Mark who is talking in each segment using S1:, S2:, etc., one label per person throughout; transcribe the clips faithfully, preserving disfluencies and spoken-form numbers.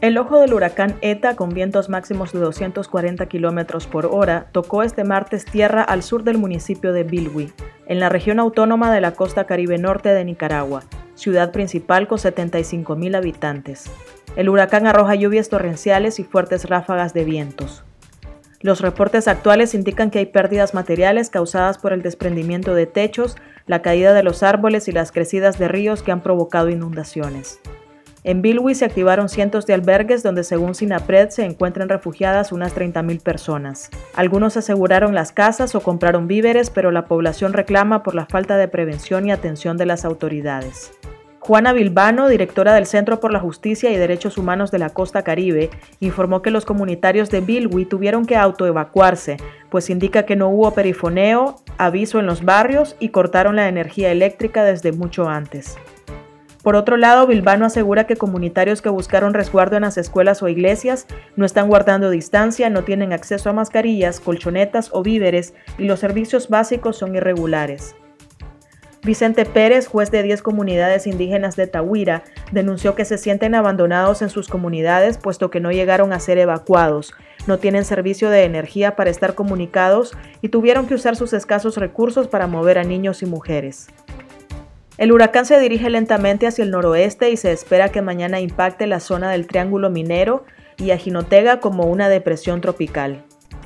S1: El ojo del huracán Eta, con vientos máximos de doscientos cuarenta kilómetros por hora, tocó este martes tierra al sur del municipio de Bilwi, en la región autónoma de la costa caribe norte de Nicaragua, ciudad principal con setenta y cinco mil habitantes. El huracán arroja lluvias torrenciales y fuertes ráfagas de vientos. Los reportes actuales indican que hay pérdidas materiales causadas por el desprendimiento de techos, la caída de los árboles y las crecidas de ríos que han provocado inundaciones. En Bilwi se activaron cientos de albergues donde, según SINAPRED, se encuentran refugiadas unas treinta mil personas. Algunos aseguraron las casas o compraron víveres, pero la población reclama por la falta de prevención y atención de las autoridades. Juana Bilbano, directora del Centro por la Justicia y Derechos Humanos de la Costa Caribe, informó que los comunitarios de Bilwi tuvieron que autoevacuarse, pues indica que no hubo perifoneo, aviso en los barrios y cortaron la energía eléctrica desde mucho antes. Por otro lado, Bilbano asegura que comunitarios que buscaron resguardo en las escuelas o iglesias no están guardando distancia, no tienen acceso a mascarillas, colchonetas o víveres y los servicios básicos son irregulares. Vicente Pérez, juez de diez comunidades indígenas de Tahuira, denunció que se sienten abandonados en sus comunidades puesto que no llegaron a ser evacuados, no tienen servicio de energía para estar comunicados y tuvieron que usar sus escasos recursos para mover a niños y mujeres. El huracán se dirige lentamente hacia el noroeste y se espera que mañana impacte la zona del Triángulo Minero y a Jinotega como una depresión tropical.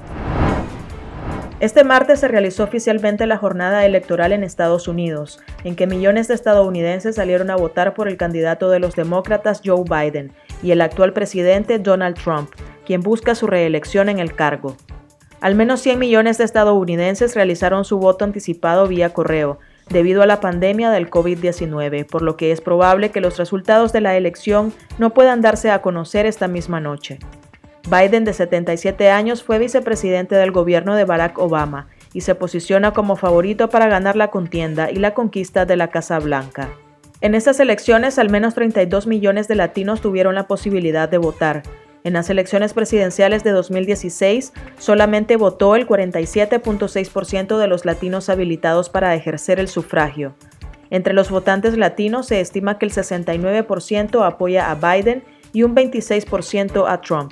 S1: Este martes se realizó oficialmente la jornada electoral en Estados Unidos, en que millones de estadounidenses salieron a votar por el candidato de los demócratas Joe Biden y el actual presidente Donald Trump, quien busca su reelección en el cargo. Al menos cien millones de estadounidenses realizaron su voto anticipado vía correo, debido a la pandemia del COVID diecinueve, por lo que es probable que los resultados de la elección no puedan darse a conocer esta misma noche. Biden, de setenta y siete años, fue vicepresidente del gobierno de Barack Obama y se posiciona como favorito para ganar la contienda y la conquista de la Casa Blanca. En estas elecciones, al menos treinta y dos millones de latinos tuvieron la posibilidad de votar. En las elecciones presidenciales de dos mil dieciséis, solamente votó el cuarenta y siete punto seis por ciento de los latinos habilitados para ejercer el sufragio. Entre los votantes latinos se estima que el sesenta y nueve por ciento apoya a Biden y un veintiséis por ciento a Trump.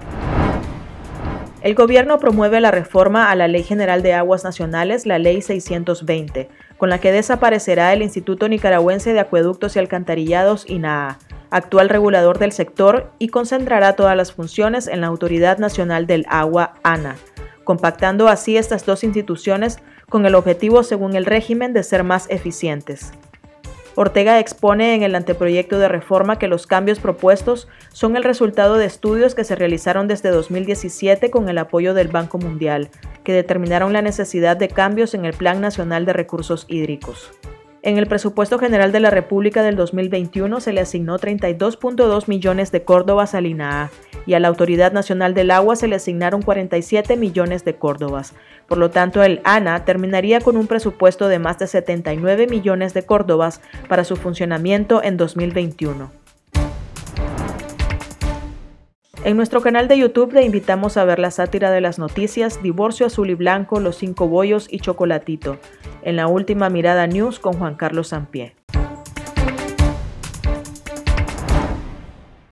S1: El gobierno promueve la reforma a la Ley General de Aguas Nacionales, la Ley seiscientos veinte, con la que desaparecerá el Instituto Nicaragüense de Acueductos y Alcantarillados, INAH, actual regulador del sector, y concentrará todas las funciones en la Autoridad Nacional del Agua, ANA, compactando así estas dos instituciones con el objetivo, según el régimen, de ser más eficientes. Ortega expone en el anteproyecto de reforma que los cambios propuestos son el resultado de estudios que se realizaron desde dos mil diecisiete con el apoyo del Banco Mundial, que determinaron la necesidad de cambios en el Plan Nacional de Recursos Hídricos. En el presupuesto general de la República del dos mil veintiuno se le asignó treinta y dos punto dos millones de córdobas al INAH y a la Autoridad Nacional del Agua se le asignaron cuarenta y siete millones de córdobas. Por lo tanto, el ANA terminaría con un presupuesto de más de setenta y nueve millones de córdobas para su funcionamiento en dos mil veintiuno. En nuestro canal de YouTube te invitamos a ver la sátira de las noticias Divorcio Azul y Blanco, Los Cinco Bollos y Chocolatito, en La Última Mirada News con Juan Carlos Sampié.